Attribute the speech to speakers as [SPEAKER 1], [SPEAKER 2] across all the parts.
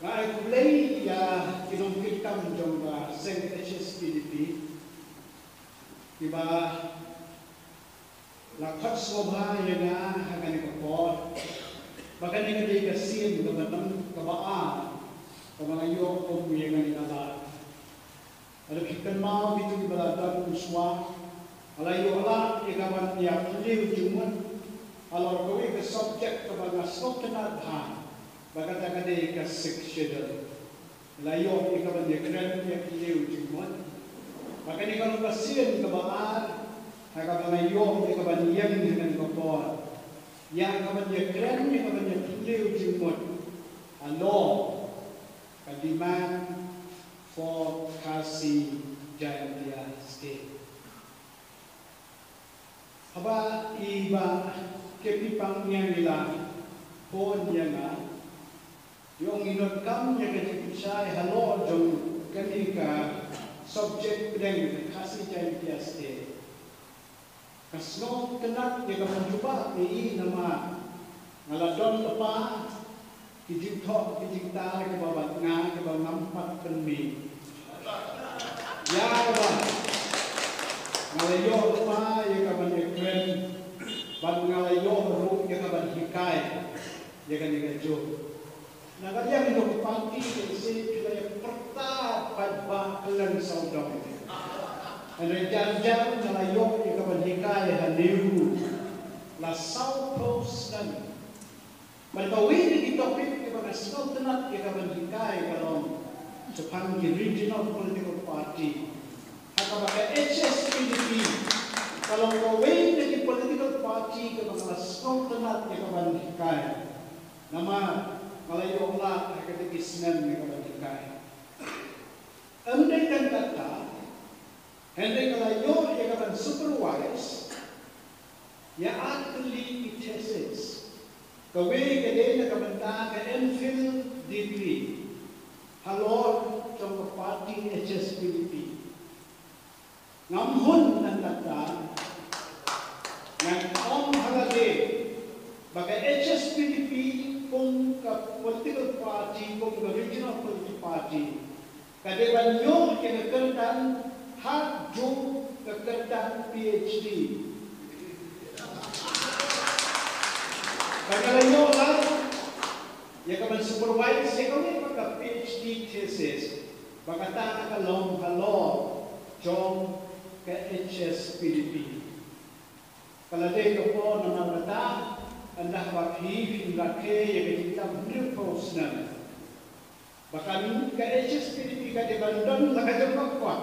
[SPEAKER 1] Ngai kulei ya kinongkit kam jong ba Saint HSPDP iba lakhat sobha yana hagani ko pot bagani ka di kasin ka banam ka baa ka mga yo ko yang ni nala ada kitan mau bitu bala dan uswa ala yo ala ikaban ya liu jumun ala ko ke subject ka banga stokna dhan bagata ka di ka section la yo ikaban ya kran ya liu jumun bagani ka no kasin ka baa hakaban yo ikaban yang dengan ko pot yang kaban ya kran ya kaban ya liu jumun alo a demand for Khasi Jayantia State. Haba iba kepipang niya nila pon niya nga yung inot kam niya kajipusay halo jong kanika subject ng Khasi Jayantia State. Kasno kenak niya kamanjuba ni nama ngaladon apa kijing thok kijing ta ke babat nga ke ba nampak penmi ya ba ngalayo pa ya ka ban ekren ban ngalayo ru ya ka ban hikai ya ka ni jo nagaya ni ko pati ke se kaya perta padba kelan saudara ada jam-jam ngalayo ya ka ban hikai haliu la South Coast dan Malbawin di topik ke mga sultanat ke kabandikai kalong sepang regional political party atau mga HSPDP kalong kawin di political party ke mga sultanat ke kabandikai nama malayo Allah akatikisnan ke kabandikai andai kan kata andai kalayo ya kaban supervise ya atli itesis kawin kaya na kabanta ka MPhil degree halor trong party HSPDP ngamhun ng tata ng om halade baka HSPDP kung ka political party kung ka regional political party kadeban nyo kinakartan hak jo kakartan PhD Kagalayo lang, ya kaman supervise ya kami pagka PhD thesis, bagata kalong halo jong ka HSPDP. Kalade ko po namamata, andah wakhi lake ya kita bener post na. Bahkan ka HSPDP ka di Bandung nakajempok ko.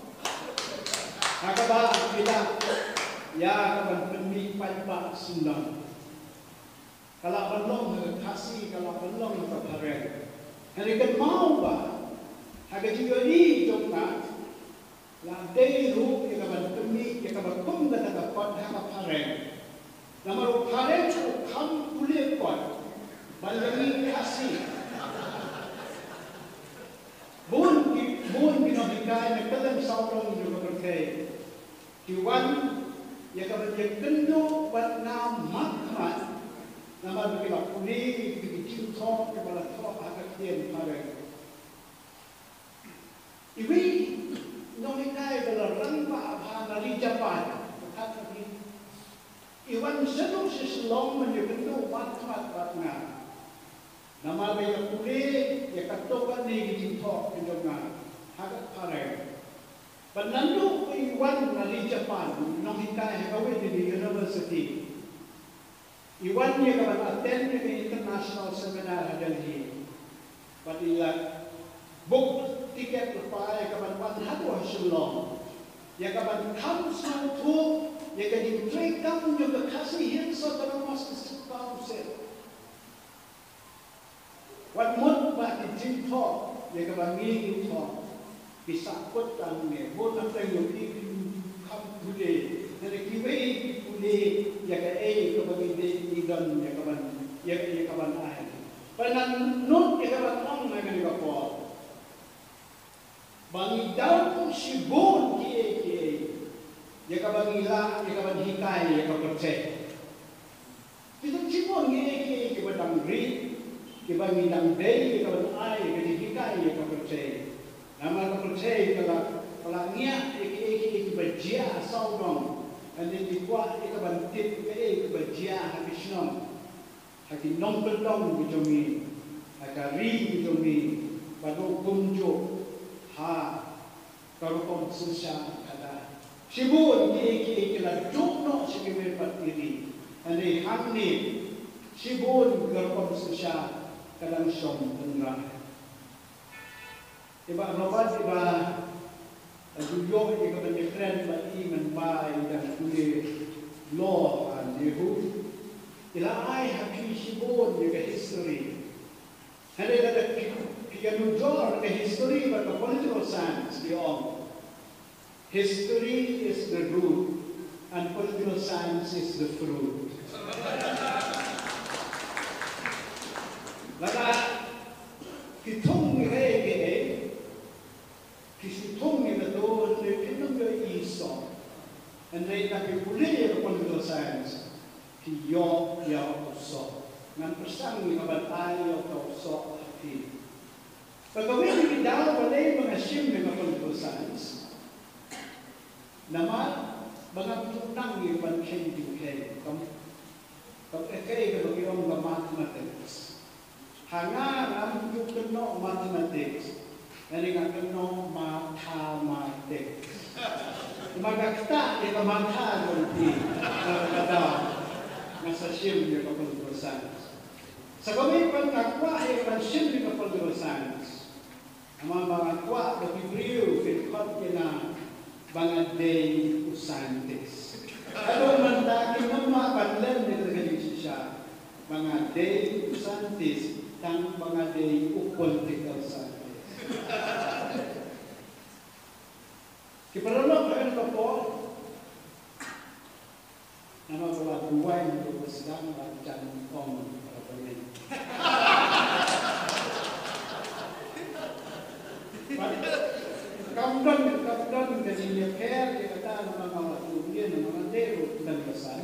[SPEAKER 1] Nakaba kita ya kaman pemilipan Pak Sundang. Kalau belum kasih, kalau belum kepareng. Hari kan mau ba? Haga juga ni jomna. La deiru yang kaban kami, yang kaban kum dan kaban haga pareng. Nama pareng tu kam kulit kuat. Balani kasih. Bun binohikai nak dalam saurong juga berkait. Kiwan yang kaban yang kendo buat nama nama begitu kuni begitu thok kepala thok agak kian pareng. Iwi nomikai belarang pa hari Japan kata ni. Iwan sedang seselong menyebut mat batna. Nama begitu kuni ya katokan ni begitu thok kenjongan agak pareng. Penandu Iwan dari Japan nomikai kawin di university. Iwan niya kapan attend the international seminar Delhi. Padilla book ticket rupaya kapan hadu hasilong. Ya kapan council tu ya kadi trade kamu juga kasih hinsa dalam masa council. Wat mut ba di talk ya kapan meeting talk bisa put dan ne mut apa yang kam today. Jadi kiwei puli ya ke kebagai idan ya kaban air. Panan not ya kaban ong na kan kapol. Bangi daw si bon ki ya kaban ila ya kaban hikai ya kaban cek. Kita si bon ki badang ri Kiba ngidang day kaban ay kadihikai ka percaya. Nama ka percaya kala ngia iki bajia saudong andi dikwa ikaban tip ke bajia habisnom. Haki nombelong bijomi akari bijomi padu kunjo ha karupon susah kada. Sibun iki la jukno sikimer patiri. Andi hamni sibun karupon susah kadang som tenra. Iba robat iba ajuyo ika benefren ba iman ba dan kuli law and yehu ila ai happy sibon ika history. Hade ada piganu jor ke history ba political science beyond. History is the root and political science is the fruit. Lada kitong rege kisitong ito na kitong iso and they nakipuli political science kiyo uso ngan persang kabatay uso ati pagawin ni daw walay mga sim ng political science naman mga tunang yung panchenjing kay ka yung mathematics hanga ang yung mathematics Nari nga kano mathematics. Magakta ito mathematics kada nasa sim yung political science. Sa kami pang nakwa yung sim yung political science. Ang mga kwa na pibriyo finikot na mga day scientists. Ano man dahil ng mga panlan nito ganyan siya mga day scientists tang mga day political science. Kiparalo kayo na po na magawa buhay ng pagpasidang at dyan kong parapanin. Kamdon kasi niya kaya kata ng mga matulungin ng mga dero ng basan.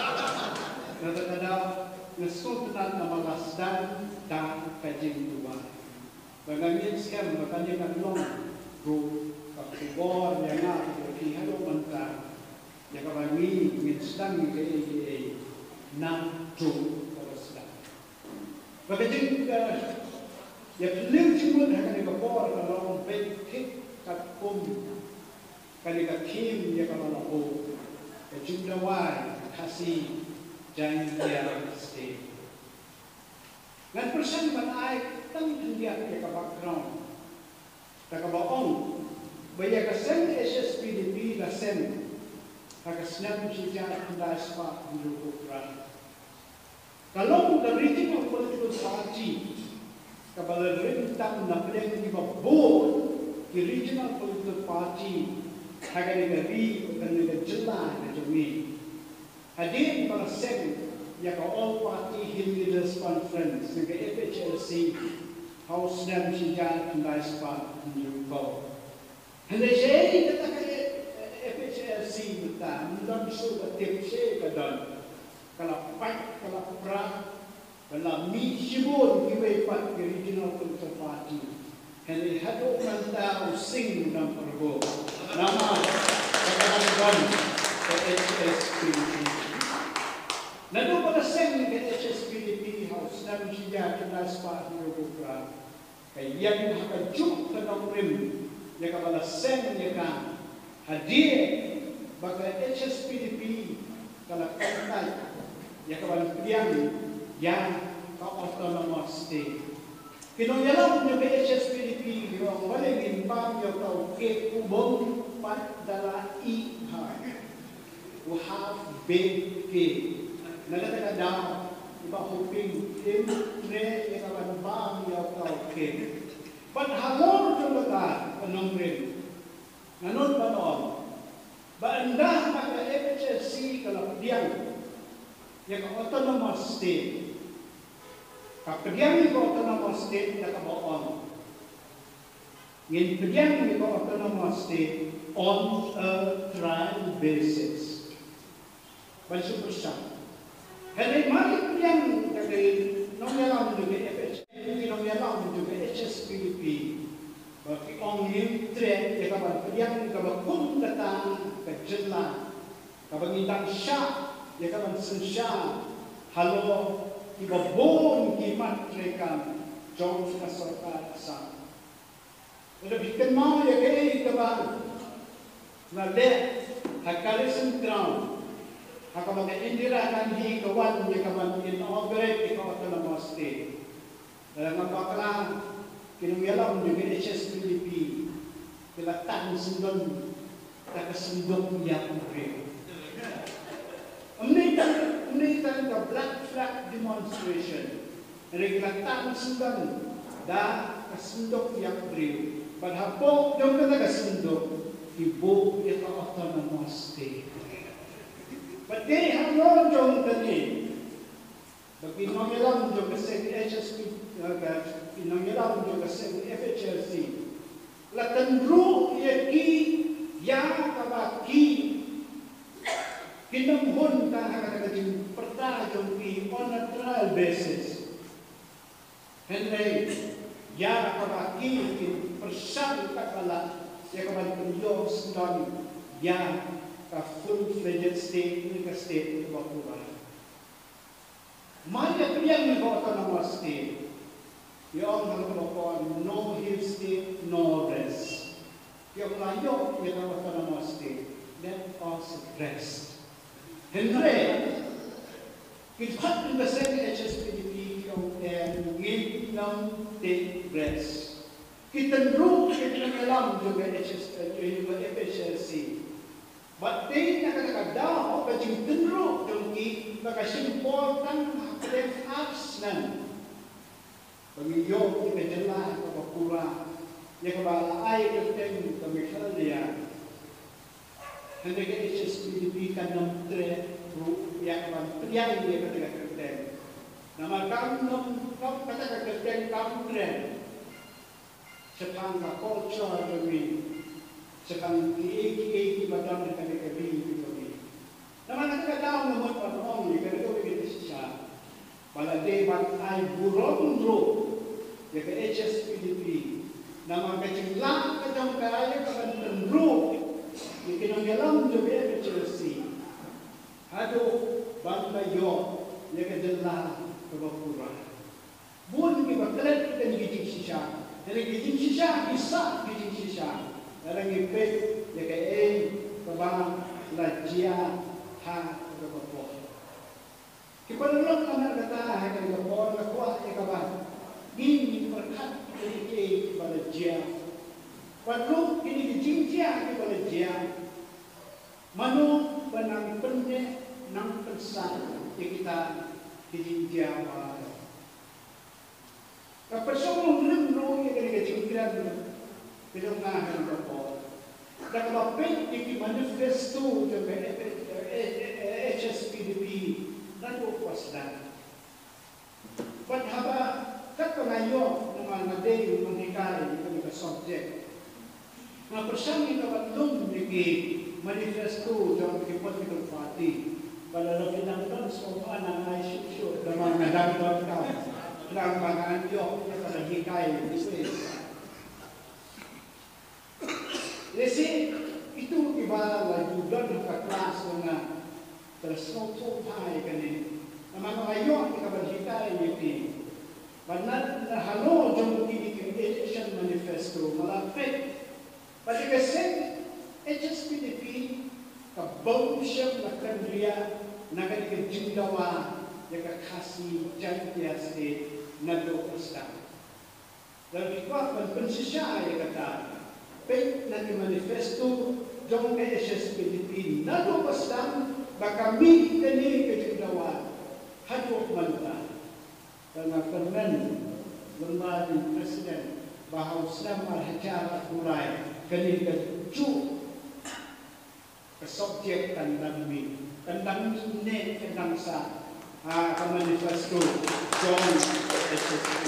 [SPEAKER 1] Natatadaw nasultan na mga sdan dan kajing tuwa. Bagaimana sekarang makanya katlong go kakubor yang nga kihalo mantra yang kami minstang ke na jo parasda. Bagaimana ya pelim cuma hanya kakubor kalau betik kakum kali kakim ya kalau o jumlah wai kasih jangan dia stay. Ngan persen man ay tang dia ke background. Takabaong baya ka sen SSPDP la sen kagasnap siya kunda spa grupo pra. Kalau the regional political party kabalarin tam na pleng di mabuo ki regional political party hagani gari kanila jilla na jumi. Hadin para sen Yaka All Party Hill Leaders Conference, naka FHLC, House Nam Sijan, and Vice Park, and you go. And they say that FHLC with them, not so that they say that Kalapak, Kalapra, Kala Mi Shibon, Giway Park, the regional political party, and they had opened down sing number go. Nama, Kalapan, the HSPDP. Nado pada sen ke HSPDP House Nam Sijan Kelas Pak Hirobuka kay yan hakajuk kanang rim ya kabala sen ya ka hadir baga HSPDP kala kantay ya kabala piang yang ka autonomous state kinonyalam ni HSPDP yung waling impam yung tao ke ubong padala iha have big Nagataga daw, iba huping ne ikaban bang yaw kauke. But hamor talaga anong rin. Nanon pa noon. Ba anda maka FHSC kalapdiang yung autonomous state. Kapdiang yung autonomous state nakabaon. Ngin pdiang yung autonomous state on a trial basis. Balso siya. Hari mari yang dari nong dalam dunia FHSC kaban pediang kabakun datang ke jela kabang indang sya ya kaban sensya halo ibabon kimat rekam jong masyarakat sa lebih kenal ya kay kaban na le hakalisan ground hakabang indira kan hi kawan ya kaban inaugurate ikaw at namaste dalam bakla kinungalam juga HSPDP kelatan sendon tak sendok yang real. Umnitan ke black flag demonstration kelatan sendon dah sendok yang real. Padahal jom kata sendok ibu itu autonomous state. But they have no jom tadi. Bagi nongelam jom kasi HSP pinanggilan juga sa FHRC latan ru yaki yang kabaki kinamhon ka hakakajing perta jompi on a trial basis henry ya kabaki kin persal takala ya kaban penyos dan ya ka full-fledged state ni ka state bakura maya yang ni ko autonomous state yung nagpapakon, no hill state, no rest. Yung layo, yung autonomous state, let us rest. Henry, kitpat yung baseng HSPDP yung ngin ng take rest. Kitanro, kitangalam yung FHRC. But they nakakadaw, but yung tinro, yung makasimport ng left apps na pag-iyo, ikadala, kapapura, yung kabala ay kateng kamikalya. Hindi ka HSPDP ka ng tre, yung kabala, yung kateng. Naman kang kateng kamtren, sa kang culture kami, sa kang kiiki badang na kami. Naman nakakadaw naman pa noong, yung kanito siya, balade bang ay burong ya ke HSPDP nama kecinglang kejam kaya kapan tenru di kinonggelam juga HSC aduh bangga yo ya ke jelah kebapura bun ki baklet dan gijing sisa dari gijing sisa bisa gijing sisa dalam ngipet ya ke kebang lajia ha kebapura kipanulok naman kata hakan kapor na kuat ikaban ini perkat ini balajia padlo ini dijingjia balajia mano banang penne nang pensan kita dijingjia ba kapasong limno ini dijinggiran bilong na hakan kapor dakapapit iki manifesto de HSPDP lalu pasdan. Padahal kat pengayo naman naday mengikay kami ka subject. Nga persan ni kawatlong nigi manifesto dalam political party. Kalau lebih nangton semua anak ay syuk dalam nangton ka. Lang pangan yo pada hikay itu. Jadi itu iba lagi dan ka kelas na tersoto pai kani naman ayo ikabalhita ini banat na halo jom kini election manifesto malapit pati kasi HSPDP kabaw siya na kandriya na kanigajindawa ya kakasi jantia state na do pasta lalu ikaw pansisya ya kata pek na manifesto jom ke HSPDP na do pasta baka kami kini kejengdawan hadok manta karena permen lembaga presiden bahawa selama hajar kurai kini keju ke subjek kandang ini kandang sa manifesto John SSP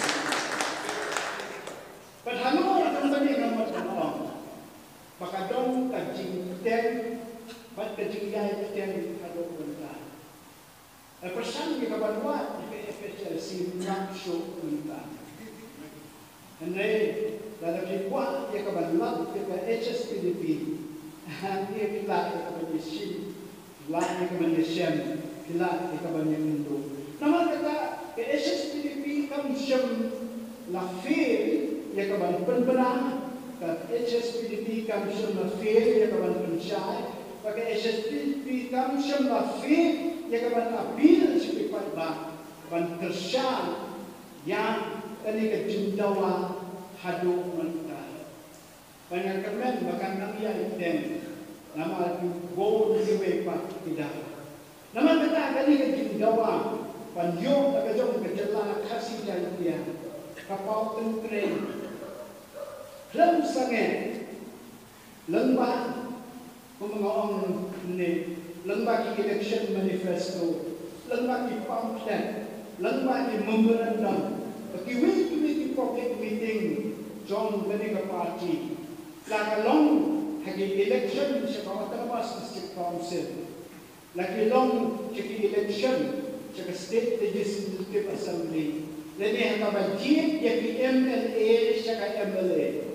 [SPEAKER 1] padahal orang tadi nomor tanong baka dong kajing ten ba't kajinggay kajing hadok manta persan kita berbuat di FHRC nak show kita. Henry dalam hikmah ia kebenaran kita HSPDP dia kilat ia kebenaran kilat ia kebenaran kilat ia kebenaran itu nama kata HSPDP kami sem lafir ia kebenaran penbenar dan HSPDP kami sem lafir ia kebenaran pensyai pakai HSPDP kami sem lafir ia kebenaran abil sepipat ban kerja yang ini kejendawaan hadu mentah. Banyak kemen bahkan nangya iden nama go diwe pak tidak. Nama kita kali kejendawaan panjang agak kejela kasih dia kapau tentren lem sangat lembah mengaong ni lembah election manifesto lembah pamphlet lembah memorandum bagi week public meeting John Benega Party like along hagi election sa Pamatabas District Council like along hagi election sa State Legislative Assembly lani hakabajit yaki MLA sa MLA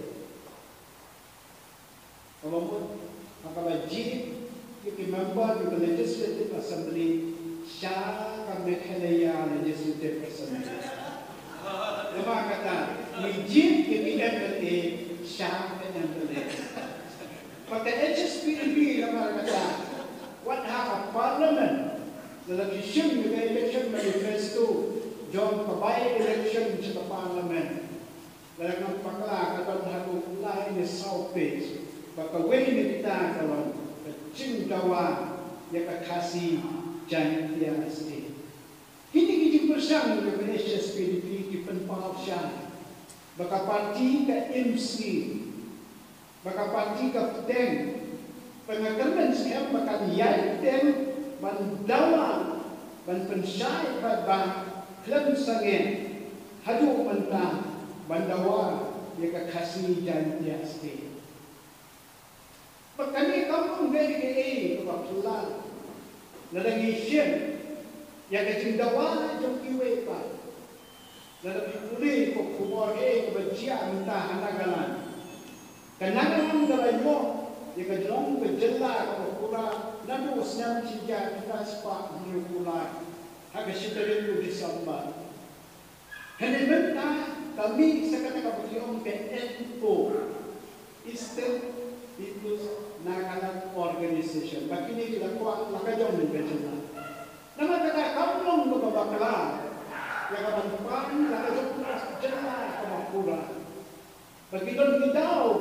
[SPEAKER 1] kamamot hakabajit yaki member of the Legislative Assembly sa Kamekhalaya Legislative Assembly lama kata mijin ke MLA siya ke MLA pagka HSPDP lama kata what haka parliament dalam isyong yung election manifesto John Pabay election sa parliament dalam ng pakla katawan hako lain ni South Page baka way ni kita kawan kacinggawa yakakasi dyan tiyan state hindi bersang dengan HSPDP di penpausian, baka parti ke MC, baka parti ke PTEN, pengakaman siya baka niyay PTEN, bandawa, banpensyay ba klam sangin, hadu manta, bandawa, yaka kasi dyan tiya state. Baka ni kampung dari ke kapatulan, lalagi siya, yang kecintawan jom kiwe pa dalam dipulih kok kubur kebencian entah hanagalan kanagalan dalam mo yang kejelong kejela kalau kura nadu senam cija kita sepak menuju kula haga siterilu di samba hendak mentah kami sekarang kabuliong ke NPO Eastern People's Nagaland Organization bakini kita kuat lakajong di kejela nama kata kampung berbakala yang akan depan lalu jelas jelas kemakmuran bagi don kita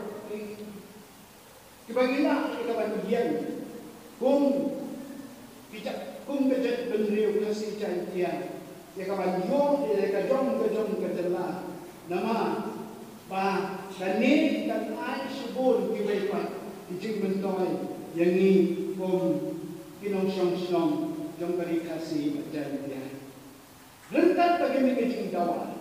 [SPEAKER 1] kebagilah kita bagian kum bijak kum kejat bendriu kasih cantian yang akan yong yang kejong kejelas nama bah kani dan ai subur kiwaipan dijing mentoy yang ni kum kinong song jom kari kasih macam dia. Rentan bagi mereka jingdawan.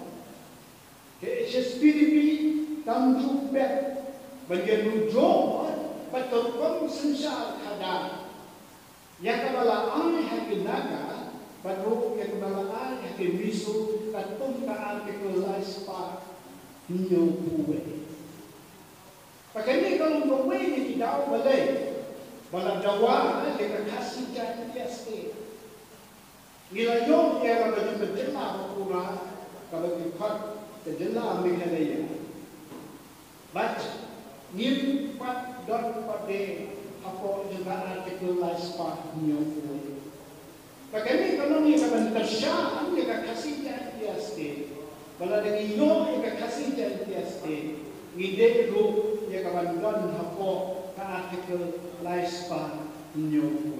[SPEAKER 1] HSPDP tamjuk bet bagi rujuk betul kom sensal kada. Yang kebalaan hakin naga, baru yang kebalaan hakin misu katung kaan kekulais pa nyo buwe. Pakanya kalau buwe ni tidak boleh. Balang dawa kita kasih janji state. Nilai yang ia bagi penjela pura kalau dipat penjela Meghalaya. Baca nim pat don pada apa juga artikel laispa nyong. Bagaimana kalau ni kapan tersah kita kasih janji state. Balang lagi yang kita kasih janji state. Ngide lu ia kapan don apa artikel laispa nyong.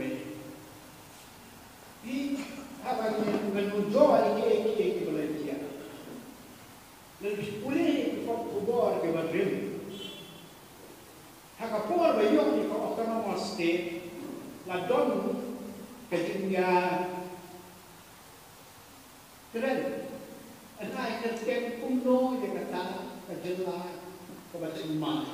[SPEAKER 1] Di apa yang menunjuk ini boleh dia. Lebih boleh kita kubur ke badrim. Hak kubur bayar di autonomous state. Ladon ketingga keren. Anak kerja kuno dia kata kejelah kebaca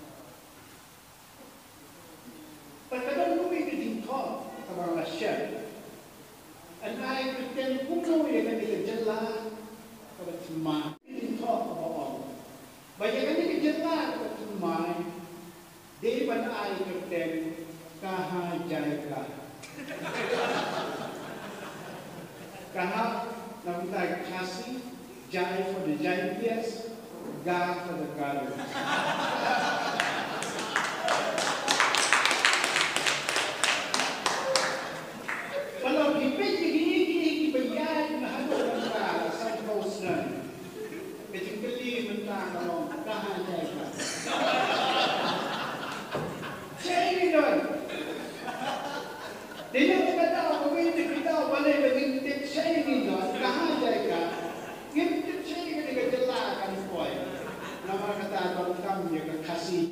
[SPEAKER 1] Perkataan kami ketingkau kepada masyarakat. Anak Kristen kuno yang kami kejelah kepada semua ini talk about Banyak ini kejelas ketumai di mana air kerden kahajaika. Kahap nampak kasih jai for the giants, ga for the garden. Kalau dipilih gini bayar mahal orang saya bosan. Kecil keli mentah kalau kahajaika. Saya ini don. Dia kata apa kita boleh berintip saya ini don kahajaika. Intip saya ini kejelaskan poin. Nama kata kalau kami yang kasih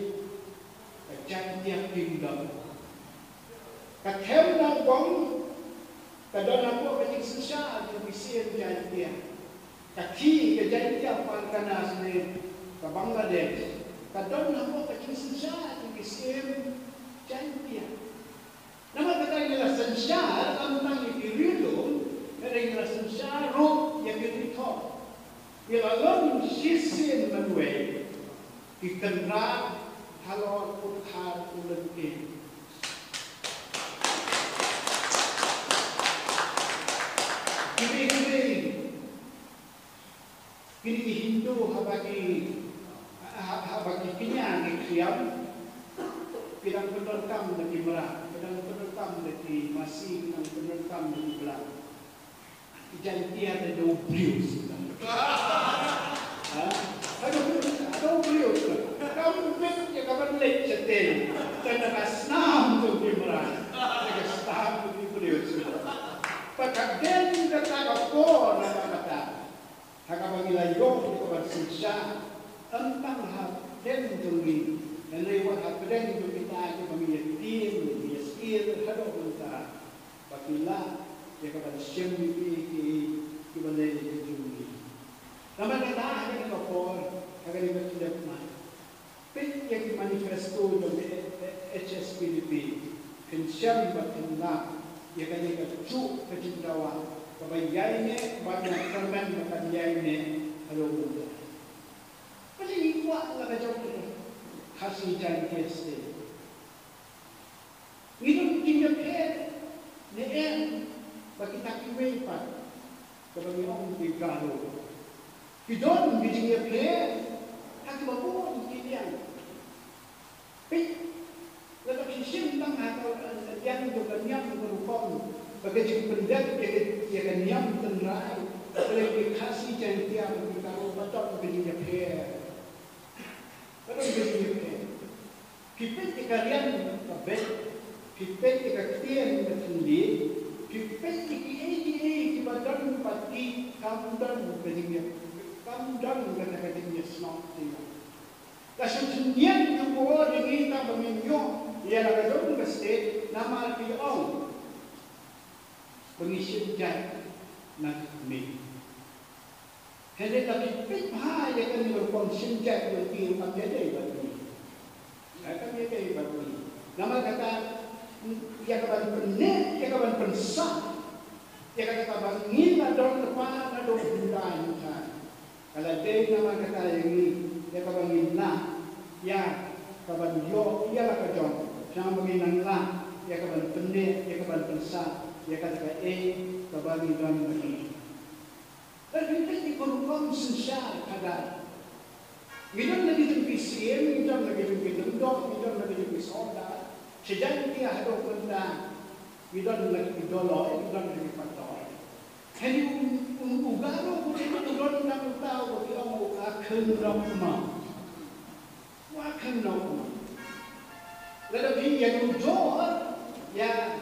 [SPEAKER 1] janjian kingdom. Kathel na bong kadon ako kajing susya yung isir janjian. Kaki kejanjian pangkanas ni ke Bangladesh. Kadon ako kajing susya yung isir janjian. Nama kata inilah sensyar tentang ikirilum, ada inilah sensyar roh yang diritok. Bila lom sisin manuel, ikenra halor puthar ulen in. Kini Hindu habagi kinyang ikhiyam, pinang penerkam dari merah, pinang penerkam dari masih, pinang penerkam dari belah. Jantia ada oblius. Ada oblius. Kamu betul ya kapan lecet deh. Karena kasnam tu di merah, kasnam tu di oblius. Pakai den kata apa nama kata. Haka bangila yong di kawan susah tentang hal den tunggi dan lewat hal den itu kita itu bangila tim, dia skill, hado kita. Bangila dia kawan siapa ki balai tunggi. Nama kata ini kapor haka ni bertindak mana. Pet yang manifesto dalam HSPDP kensyam batinlah ia kan ia cuk kecintawan kebayainya banyak teman kebayainya kalau muda. Pasal ini kuat lah kacau tu kasih jangan keste. Minum tinggal pet neem bagi tak kiweipat kepada orang digalo. Kidon bijingnya pet hati bapun kilian. Pet lalu kisim tang atau yang juga niam berupam bagi pendak dia kan niam tenrai boleh dikasih jantian kalau betul begini per kalau begini per kita kalian kabel kita kalian bersendi kita ini badan pati kamdan begini kamdan kata-katanya snot dia kasih sendirian tu boleh kita berminyak. Ia nak kadang mesti nama dia orang pengisi jai nak mi. Hendak lagi pihak yang kan berkonsum jai berarti kami ada ibadah. Kami ada ibadah. Nama kata ia kawan penek, ia kawan pensah, ia kata kawan ngila dong depan ada bundaan. Kalau dia nama kata ini, ia kawan ngila, ya kawan yo, ia lah kajong. Jangan menginanglah, ia kawan pendek, ia kawan pensah, ia kata kawan dalam lagi. Dan kita dikurung sensar kadar. Minum lagi tempi siem, minum lagi tempi dendok, minum lagi tempi soda. Sejak dia ada benda, minum lagi dollar, minum lagi patoi. Jadi ugaro boleh minum dalam tahu dia mau akan ramah, akan ramah. Lalu yang ujung ya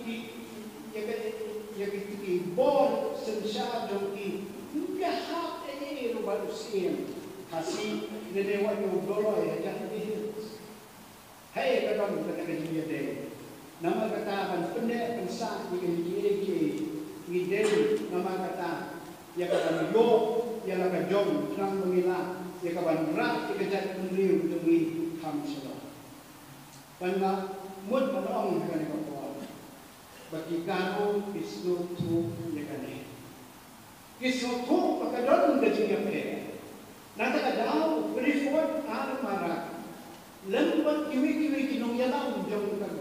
[SPEAKER 1] kita bol sensar joki enggak hak ini rumah usia kasih nenek yang dolo ya jangan dihil. Hai kadang kata dia deh. Nama kata pendek pensah ide nama kata ya kawan yo ya laka jom senang mengilah ya kawan rak dikejar pendiriu demi kamsalah. Karena mud menolong dengan kapal. Bagi kamu Kristus tu ya kan. Kristus tu pakadon dengan jinya pe. Nanti kadau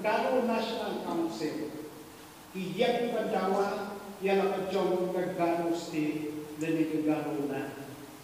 [SPEAKER 1] Garo National Council Kijak Pandawa Yang Kajong Kagaro State Dan Kagaro Na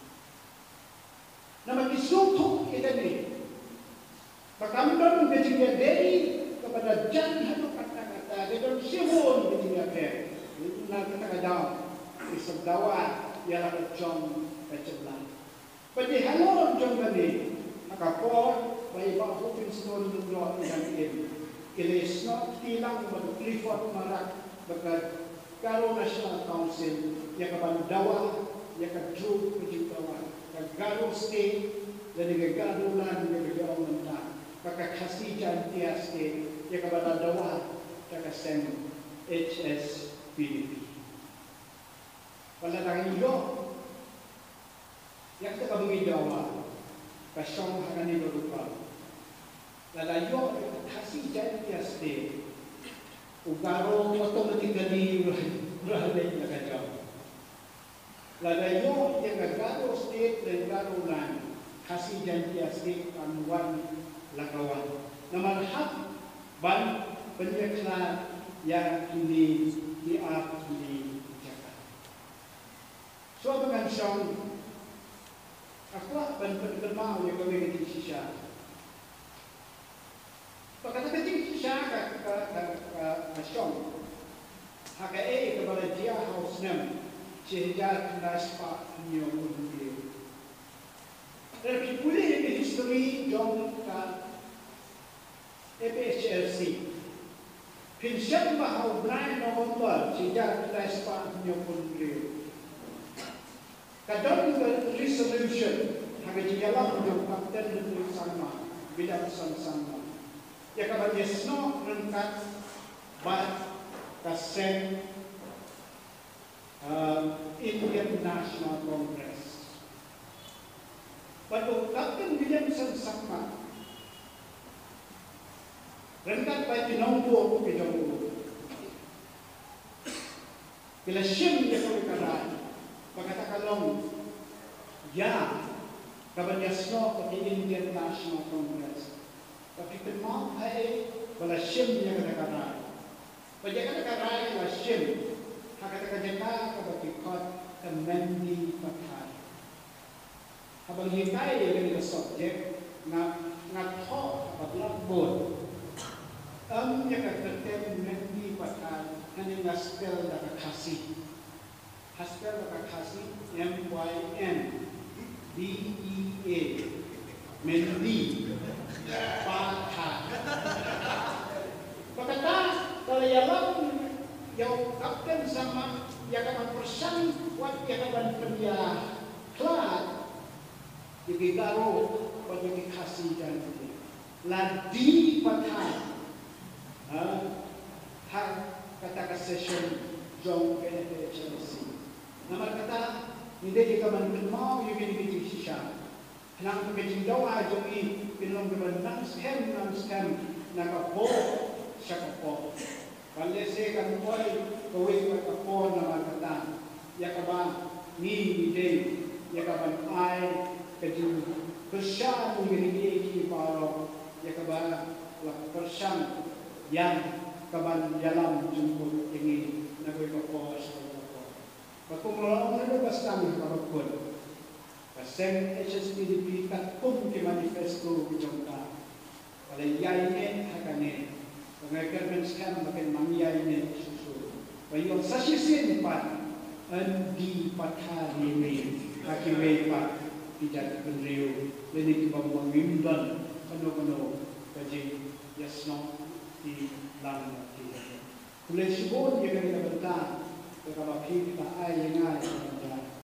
[SPEAKER 1] Nama kisutuk kita ni Pakamdon Kejingga Deri Kepada Jan Hanu kata-kata Kedon Sihun Kejingga Deri Na kata-kata Isap dawa Yang Kajong Kajong Pwede halon jong gani, nakapor, may bakupin sinon ng doon ng in. Ilis no, tilang mag-Clifford Marak, bagad Garo National Council, yakaban dawa, yakadrug kujitawa, kagaro state, dan gagaro lan, gagaro nanta, kakakasijan tiya state, yakaban dawa, kakasem HSPDP. Wala nang iyo, yang kita kami Jawa, kasong hangani berupa, lalayo kasih jadi tiasde, ugaro otomatikali berhadap dengan Jawa, lalayo yang agaro state dan agaro land, kasih jadi tiasde kanuan lakawan, namalhab ban penyeklan yang kini diap di Jakarta. So dengan song Aku bermau yang kami kecil sisa. Pakata kecil sisa ke Syong. Haka kepada dia haus nem. Sehingga naspa niyo mungkin. Dan pulih ke history jom ke EPHLC. Pinsyan bahawa Brian November sehingga naspa niyo mungkin. Kadang resolution hanya dialah untuk kapten negeri sama, bidang sama. Ya kalau yesno rengkat bat kasem Indian National Congress. Pada kapten bidang sama rengkat bat dinombo bidang. Bila sim dia kalau kalah. Pagkatakalong, ya, kabanyasno pati Indian National Congress. Tapi kenal ay wala siyem niya kadakaray. Pagka kadakaray wala siyem, hakatakadaka kabatikot kamendi patay. Habang hintay yung ganito subject, nga to paglagbod, ang niya katatem mendi patay, kanyang naspel na kakasi. Haskell Kakasi MYNDEA Mendi Patha. Pagkata kalau yang kapten sama yang akan persan buat yang akan pendia kelat digigaro pada dikasih dan ladi Patha. Hak kata session jong PFHLC. Nama kata, hindi kita mengenal yang ini sisa. Henang pagkajing dawa jongi pinong gaban nang stem nakapo siya kapo. Kalese kan poy kawin kapo nama kata. Yakaba ni day yakaban ay kajing persyan ngini ki paro yakaba la persyan yang kaban dalam jemput ini nagoy kapo siya. Pagkumulaong nalabas kami kapagkod. Kasem HSPDP katong manifesto bijong ka. Walayay ne hakanin. Pangaykarmen siya makin mangyay ne susunod. Bayon sa sisin pa di patali ne hakiway pa pijat penriyo. Linig ibang mangimdan kano-kano kaji yasno di lang natin. Kulay sibon yung kanina banta. Kalau kita ayah